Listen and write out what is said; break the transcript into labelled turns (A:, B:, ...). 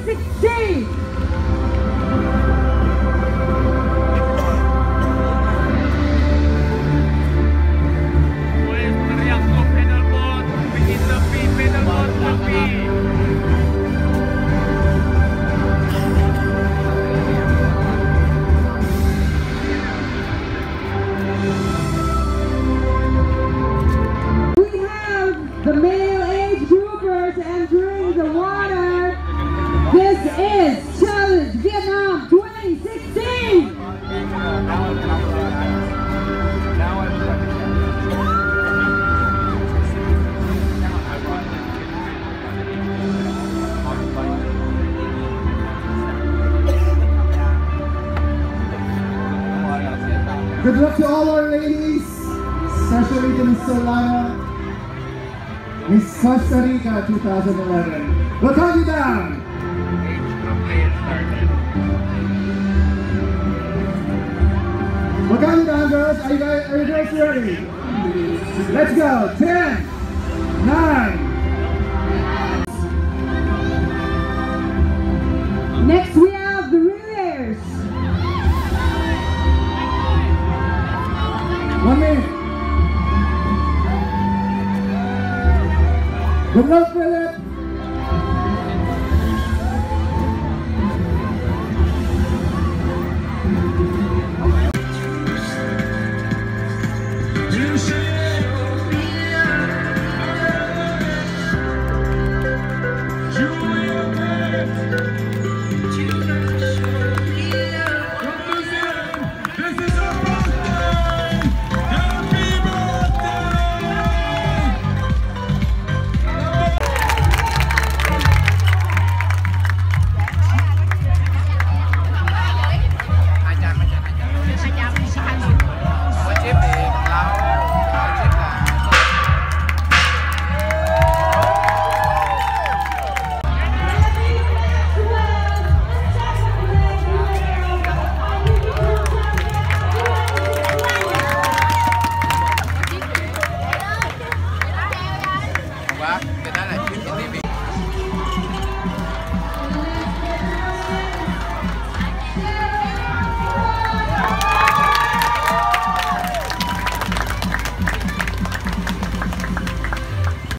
A: 2016. The male age groupers entering the water. This is Challenge Vietnam 2016.
B: Good luck to all our ladies, especially to Miss Solana. Miss Costa Rica 2011. We'll count you down. We'll count you down, girls. Are you girls ready? Let's go. 10, 9,